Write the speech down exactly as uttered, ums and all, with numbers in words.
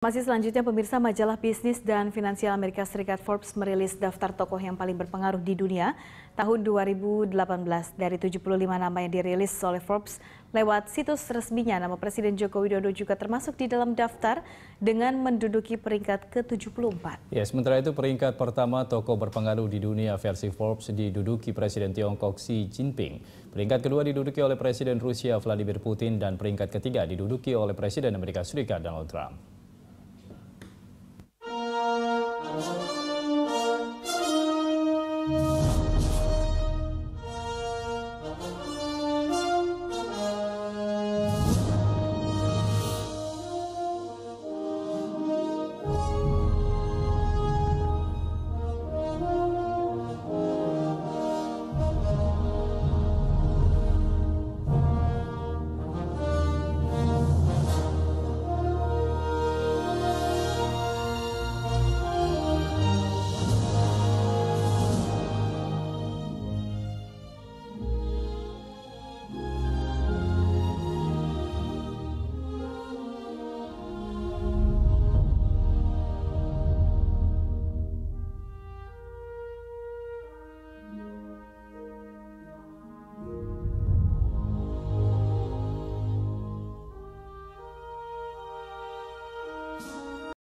Masih selanjutnya, pemirsa, majalah bisnis dan finansial Amerika Serikat Forbes merilis daftar tokoh yang paling berpengaruh di dunia tahun dua ribu delapan belas. Dari tujuh puluh lima nama yang dirilis oleh Forbes lewat situs resminya, nama Presiden Joko Widodo juga termasuk di dalam daftar dengan menduduki peringkat ke tujuh puluh empat. Ya, sementara itu peringkat pertama tokoh berpengaruh di dunia versi Forbes diduduki Presiden Tiongkok Xi Jinping. Peringkat kedua diduduki oleh Presiden Rusia Vladimir Putin dan peringkat ketiga diduduki oleh Presiden Amerika Serikat Donald Trump.